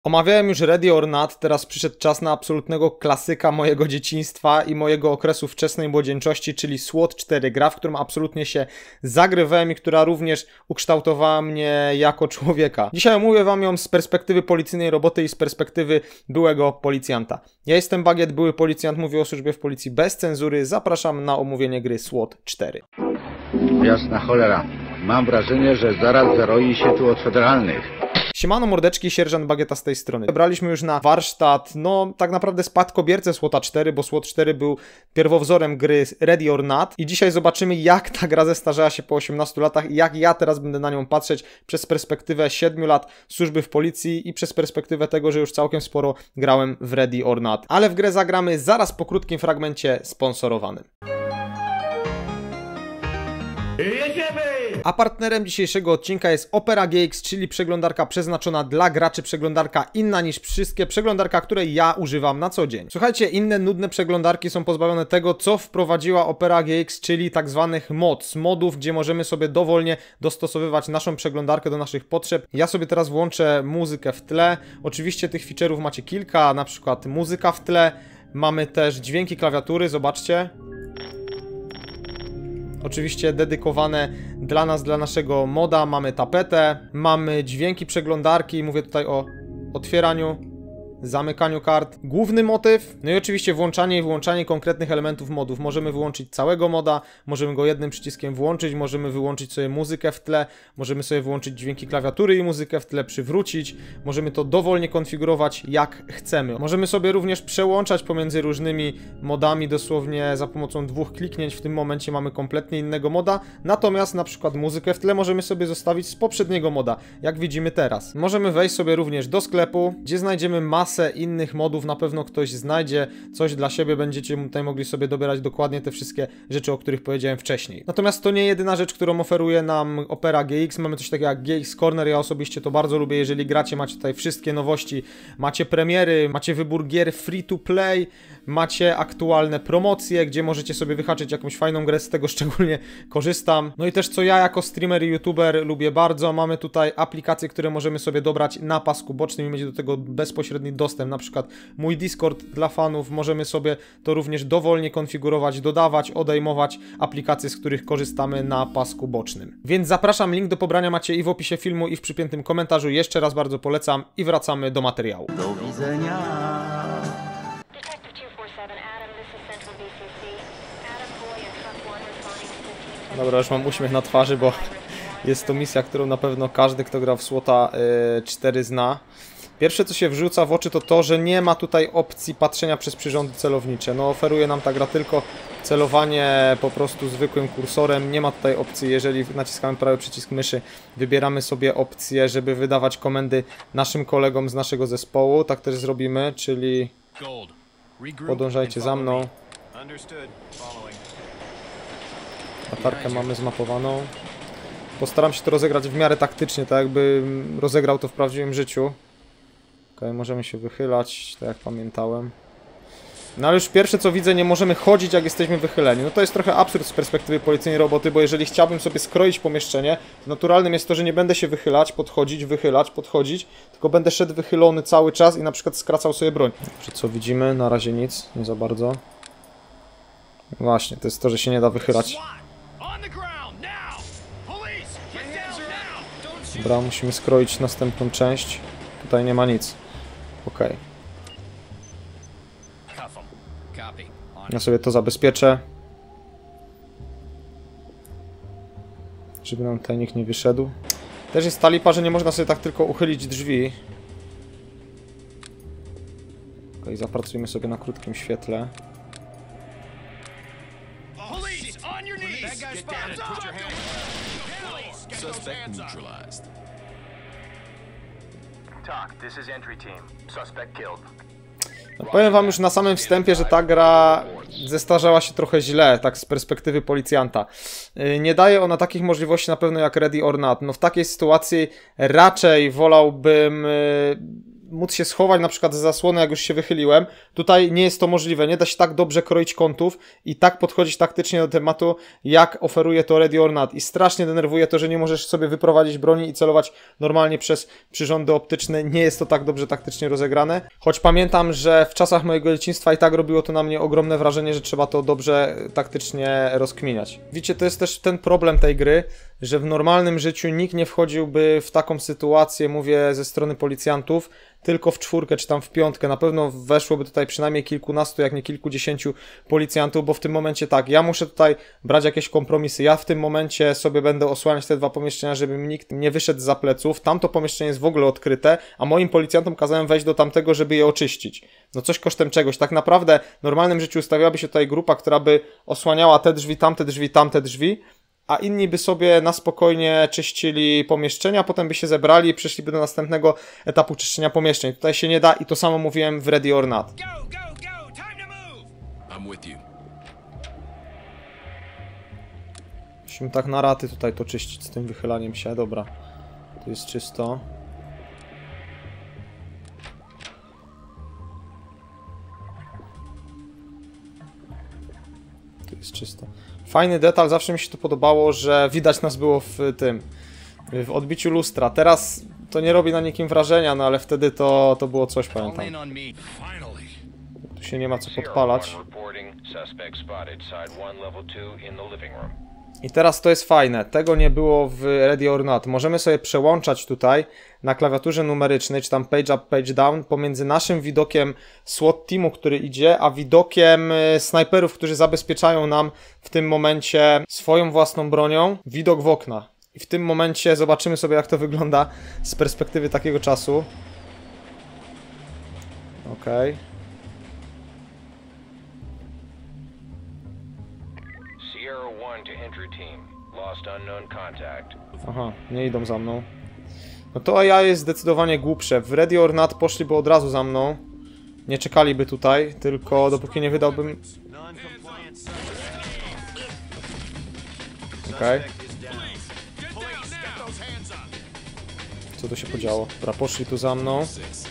Omawiałem już Ready or Not, teraz przyszedł czas na absolutnego klasyka mojego dzieciństwa i mojego okresu wczesnej młodzieńczości, czyli SWAT 4, gra, w którą absolutnie się zagrywałem i która również ukształtowała mnie jako człowieka. Dzisiaj omówię wam ją z perspektywy policyjnej roboty i z perspektywy byłego policjanta. Ja jestem Bagiet, były policjant, mówię o służbie w policji bez cenzury, zapraszam na omówienie gry SWAT 4. Jasna cholera, mam wrażenie, że zaraz zaroi się tu od federalnych. Siemano mordeczki, sierżant Bagieta z tej strony. Wybraliśmy już na warsztat, no tak naprawdę spadkobiercę SWAT 4, bo SWAT 4 był pierwowzorem gry Ready or Not i dzisiaj zobaczymy, jak ta gra zestarzała się po 18 latach i jak ja teraz będę na nią patrzeć przez perspektywę 7 lat służby w policji i przez perspektywę tego, że już całkiem sporo grałem w Ready or Not. Ale w grę zagramy zaraz po krótkim fragmencie sponsorowanym. Jedziemy! A partnerem dzisiejszego odcinka jest Opera GX, czyli przeglądarka przeznaczona dla graczy, przeglądarka inna niż wszystkie, przeglądarka, której ja używam na co dzień. Słuchajcie, inne nudne przeglądarki są pozbawione tego, co wprowadziła Opera GX, czyli tak zwanych modów, gdzie możemy sobie dowolnie dostosowywać naszą przeglądarkę do naszych potrzeb. Ja sobie teraz włączę muzykę w tle. Oczywiście tych feature'ów macie kilka, na przykład muzyka w tle. Mamy też dźwięki klawiatury, zobaczcie. Oczywiście dedykowane dla nas, dla naszego moda. Mamy tapetę, mamy dźwięki przeglądarki, mówię tutaj o otwieraniu, zamykaniu kart, główny motyw, no i oczywiście włączanie i wyłączanie konkretnych elementów modów. Możemy wyłączyć całego moda, możemy go jednym przyciskiem włączyć, możemy wyłączyć sobie muzykę w tle, możemy sobie wyłączyć dźwięki klawiatury i muzykę w tle przywrócić, możemy to dowolnie konfigurować jak chcemy. Możemy sobie również przełączać pomiędzy różnymi modami dosłownie za pomocą dwóch kliknięć. W tym momencie mamy kompletnie innego moda, natomiast na przykład muzykę w tle możemy sobie zostawić z poprzedniego moda, jak widzimy teraz. Możemy wejść sobie również do sklepu, gdzie znajdziemy masę innych modów, na pewno ktoś znajdzie coś dla siebie, będziecie tutaj mogli sobie dobierać dokładnie te wszystkie rzeczy, o których powiedziałem wcześniej. Natomiast to nie jedyna rzecz, którą oferuje nam Opera GX, mamy coś takiego jak GX Corner, ja osobiście to bardzo lubię, jeżeli gracie, macie tutaj wszystkie nowości, macie premiery, macie wybór gier free to play, macie aktualne promocje, gdzie możecie sobie wyhaczyć jakąś fajną grę, z tego szczególnie korzystam. No i też co ja jako streamer i youtuber lubię bardzo, mamy tutaj aplikacje, które możemy sobie dobrać na pasku bocznym i mieć do tego bezpośredni dostęp, na przykład mój Discord dla fanów, możemy sobie to również dowolnie konfigurować, dodawać, odejmować aplikacje, z których korzystamy na pasku bocznym. Więc zapraszam, link do pobrania macie i w opisie filmu, i w przypiętym komentarzu, jeszcze raz bardzo polecam i wracamy do materiału. Do widzenia! Dobra, już mam uśmiech na twarzy, bo jest to misja, którą na pewno każdy, kto grał w SWAT 4 zna. Pierwsze, co się wrzuca w oczy, to to, że nie ma tutaj opcji patrzenia przez przyrządy celownicze. No, oferuje nam ta gra tylko celowanie po prostu zwykłym kursorem. Nie ma tutaj opcji, jeżeli naciskamy prawy przycisk myszy, wybieramy sobie opcję, żeby wydawać komendy naszym kolegom z naszego zespołu. Tak też zrobimy, czyli podążajcie za mną. Latarkę mamy zmapowaną. Postaram się to rozegrać w miarę taktycznie, tak jakby rozegrał to w prawdziwym życiu. Okej, możemy się wychylać, tak jak pamiętałem. No ale już pierwsze co widzę, nie możemy chodzić jak jesteśmy wychyleni. No to jest trochę absurd z perspektywy policyjnej roboty, bo jeżeli chciałbym sobie skroić pomieszczenie, to naturalnym jest to, że nie będę się wychylać, podchodzić, wychylać, podchodzić, tylko będę szedł wychylony cały czas i na przykład skracał sobie broń. Dobrze, co widzimy? Na razie nic, nie za bardzo. Właśnie, to jest to, że się nie da wychylać. Dobra, musimy skroić następną część. Tutaj nie ma nic. Okej. Ja sobie to zabezpieczę. Żeby nam tutaj nikt nie wyszedł. Też jest ta lipa, że nie można sobie tak tylko uchylić drzwi. Okej, zapracujmy sobie na krótkim świetle. No, powiem wam już na samym wstępie, że ta gra zestarzała się trochę źle, tak z perspektywy policjanta. Nie daje ona takich możliwości na pewno jak Ready or Not. No w takiej sytuacji raczej wolałbym móc się schować na przykład za zasłonę, jak już się wychyliłem. Tutaj nie jest to możliwe, nie da się tak dobrze kroić kątów i tak podchodzić taktycznie do tematu, jak oferuje to Ready or Not. I strasznie denerwuje to, że nie możesz sobie wyprowadzić broni i celować normalnie przez przyrządy optyczne. Nie jest to tak dobrze taktycznie rozegrane. Choć pamiętam, że w czasach mojego dzieciństwa i tak robiło to na mnie ogromne wrażenie, że trzeba to dobrze taktycznie rozkminiać. Widzicie, to jest też ten problem tej gry, że w normalnym życiu nikt nie wchodziłby w taką sytuację, mówię ze strony policjantów, tylko w 4 czy tam w 5. Na pewno weszłoby tutaj przynajmniej kilkunastu, jak nie kilkudziesięciu policjantów, bo w tym momencie tak, ja muszę tutaj brać jakieś kompromisy. Ja w tym momencie sobie będę osłaniać te 2 pomieszczenia, żeby mi nikt nie wyszedł zza pleców. Tamto pomieszczenie jest w ogóle odkryte, a moim policjantom kazałem wejść do tamtego, żeby je oczyścić. No coś kosztem czegoś. Tak naprawdę w normalnym życiu ustawiłaby się tutaj grupa, która by osłaniała te drzwi, tamte drzwi, a inni by sobie na spokojnie czyścili pomieszczenia, potem by się zebrali i przeszliby do następnego etapu czyszczenia pomieszczeń. Tutaj się nie da i to samo mówiłem w Ready or Not. Musimy tak na raty tutaj to czyścić z tym wychylaniem się. Dobra, tu jest czysto. Tu jest czysto. Fajny detal, zawsze mi się to podobało, że widać nas było w tym, w odbiciu lustra. Teraz to nie robi na nikim wrażenia, no ale wtedy to było coś, pamiętam. Tu się nie ma co podpalać. I teraz to jest fajne, tego nie było w Ready or Not. Możemy sobie przełączać tutaj na klawiaturze numerycznej, czy tam page up, page down, pomiędzy naszym widokiem SWAT teamu, który idzie, a widokiem snajperów, którzy zabezpieczają nam w tym momencie swoją własną bronią widok w okna. I w tym momencie zobaczymy sobie, jak to wygląda z perspektywy takiego czasu. Okej. Aha, nie idą za mną. No to AI jest zdecydowanie głupsze. W Ready or Not poszliby od razu za mną. Nie czekaliby tutaj, tylko dopóki nie wydałbym... Okej. Co tu się podziało? Dobra, poszli tu za mną.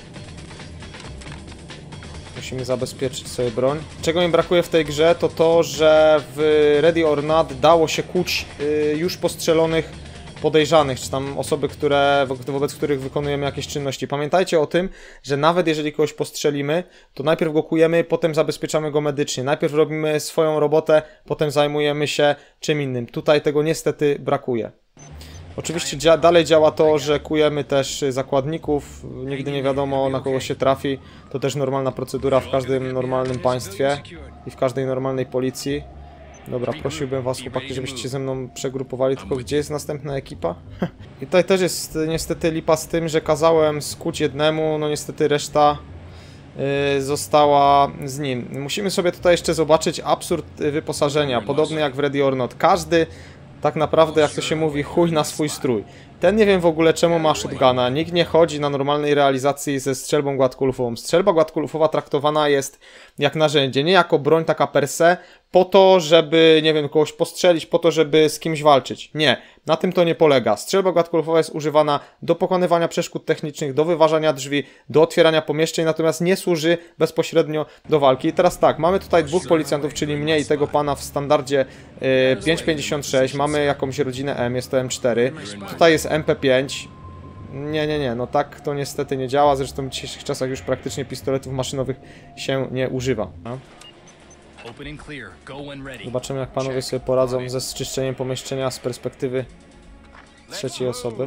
Musimy zabezpieczyć sobie broń. Czego mi brakuje w tej grze, to to, że w Ready or Not dało się kuć już postrzelonych podejrzanych, czy tam osoby, wobec których wykonujemy jakieś czynności. Pamiętajcie o tym, że nawet jeżeli kogoś postrzelimy, to najpierw go kujemy, potem zabezpieczamy go medycznie. Najpierw robimy swoją robotę, potem zajmujemy się czym innym. Tutaj tego niestety brakuje. Oczywiście dalej działa to, że kujemy też zakładników, nigdy nie wiadomo, na kogo się trafi. To też normalna procedura w każdym normalnym państwie i w każdej normalnej policji. Dobra, prosiłbym was, chłopaki, żebyście się ze mną przegrupowali, tylko gdzie jest następna ekipa? I tutaj też jest niestety lipa z tym, że kazałem skuć jednemu, no niestety reszta została z nim. Musimy sobie tutaj jeszcze zobaczyć absurd wyposażenia, podobny jak w Ready or Not. Każdy tak naprawdę, jak to się mówi, chuj na swój strój. Ten nie wiem w ogóle czemu ma shotguna. Nikt nie chodzi na normalnej realizacji ze strzelbą gładkolufową. Strzelba gładkolufowa traktowana jest jak narzędzie, nie jako broń taka per se, po to, żeby, nie wiem, kogoś postrzelić, po to, żeby z kimś walczyć. Nie, na tym to nie polega. Strzelba gładkolufowa jest używana do pokonywania przeszkód technicznych, do wyważania drzwi, do otwierania pomieszczeń, natomiast nie służy bezpośrednio do walki. I teraz tak, mamy tutaj 2 policjantów, czyli mnie i tego pana w standardzie 5.56, mamy jakąś rodzinę M, jest to M4, tutaj jest MP5. Nie, no tak to niestety nie działa, zresztą w dzisiejszych czasach już praktycznie pistoletów maszynowych się nie używa. No? Zobaczymy, jak panowie sobie poradzą ze zczyszczeniem pomieszczenia z perspektywy trzeciej osoby.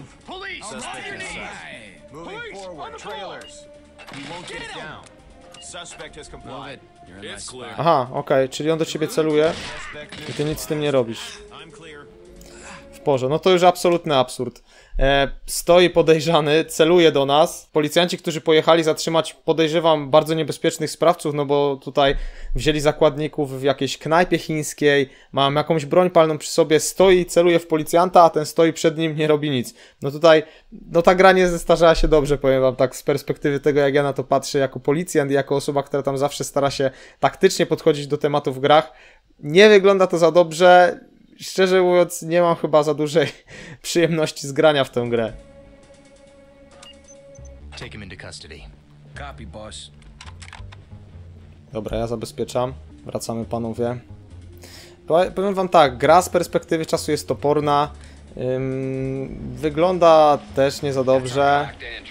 Aha, okej, czyli on do ciebie celuje i ty nic z tym nie robisz. W porze, no to już absolutny absurd. Stoi podejrzany, celuje do nas. Policjanci, którzy pojechali zatrzymać, podejrzewam, bardzo niebezpiecznych sprawców, no bo tutaj wzięli zakładników w jakiejś knajpie chińskiej, mam jakąś broń palną przy sobie, stoi i celuje w policjanta, a ten stoi przed nim, nie robi nic. No tutaj, no ta gra nie zestarzała się dobrze, powiem wam tak, z perspektywy tego, jak ja na to patrzę jako policjant i jako osoba, która tam zawsze stara się taktycznie podchodzić do tematu w grach. Nie wygląda to za dobrze. Szczerze mówiąc, nie mam chyba za dużej przyjemności z grania w tę grę. Copy, boss. Dobra, ja zabezpieczam. Wracamy, panowie. Powiem wam tak, gra z perspektywy czasu jest toporna. Wygląda też nie za dobrze.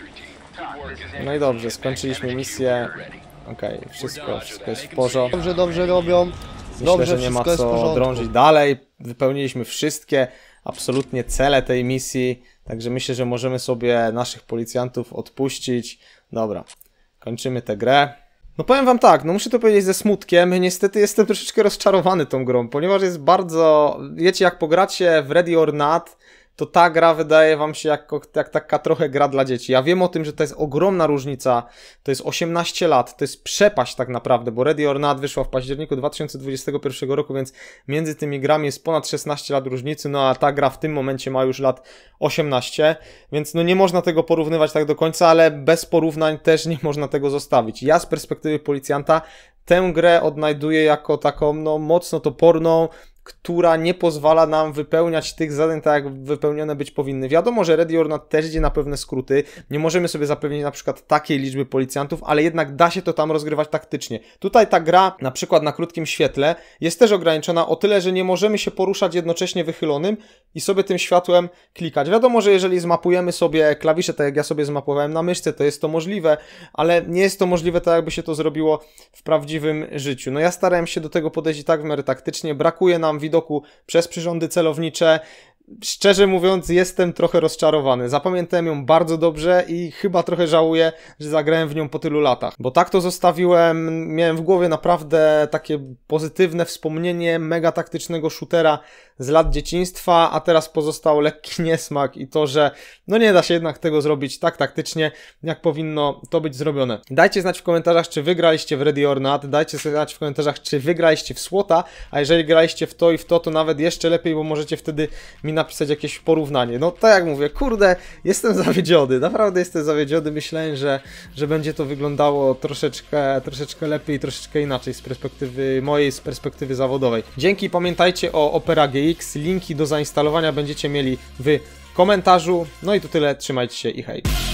No i dobrze, skończyliśmy misję. Okej, wszystko jest w porządku. Dobrze robią. Myślę, że nie ma co drążyć dalej. Wypełniliśmy wszystkie absolutnie cele tej misji. Także myślę, że możemy sobie naszych policjantów odpuścić. Dobra, kończymy tę grę. No powiem wam tak, no muszę to powiedzieć ze smutkiem, niestety jestem troszeczkę rozczarowany tą grą, ponieważ jest bardzo... Wiecie, jak pogracie w Ready or Not, to ta gra wydaje wam się jak taka trochę gra dla dzieci. Ja wiem o tym, że to jest ogromna różnica, to jest 18 lat, to jest przepaść tak naprawdę, bo Ready or Not wyszła w październiku 2021 roku, więc między tymi grami jest ponad 16 lat różnicy, no a ta gra w tym momencie ma już lat 18, więc no nie można tego porównywać tak do końca, ale bez porównań też nie można tego zostawić. Ja z perspektywy policjanta tę grę odnajduję jako taką no mocno toporną, która nie pozwala nam wypełniać tych zadań tak, jak wypełnione być powinny. Wiadomo, że Ready or Not też idzie na pewne skróty. Nie możemy sobie zapewnić na przykład takiej liczby policjantów, ale jednak da się to tam rozgrywać taktycznie. Tutaj ta gra, na przykład na krótkim świetle, jest też ograniczona o tyle, że nie możemy się poruszać jednocześnie wychylonym i sobie tym światłem klikać. Wiadomo, że jeżeli zmapujemy sobie klawisze, tak jak ja sobie zmapowałem na myszce, to jest to możliwe, ale nie jest to możliwe tak, jakby się to zrobiło w prawdziwym życiu. No ja starałem się do tego podejść i tak w miarę taktycznie. Brakuje nam widoku przez przyrządy celownicze. Szczerze mówiąc, jestem trochę rozczarowany. Zapamiętałem ją bardzo dobrze i chyba trochę żałuję, że zagrałem w nią po tylu latach. Bo tak to zostawiłem, miałem w głowie naprawdę takie pozytywne wspomnienie mega taktycznego shootera z lat dzieciństwa, a teraz pozostał lekki niesmak i to, że no nie da się jednak tego zrobić tak taktycznie, jak powinno to być zrobione. Dajcie znać w komentarzach, czy wygraliście w Ready or Not, dajcie znać w komentarzach, czy wygraliście w SWAT-a, a jeżeli graliście w to i w to, to nawet jeszcze lepiej, bo możecie wtedy mi napisać jakieś porównanie. No tak jak mówię, kurde, jestem zawiedziony, naprawdę jestem zawiedziony. Myślałem, że będzie to wyglądało troszeczkę lepiej, troszeczkę inaczej z perspektywy mojej, z perspektywy zawodowej. Dzięki, pamiętajcie o Opera GX, linki do zainstalowania będziecie mieli w komentarzu. No i to tyle, trzymajcie się i hej.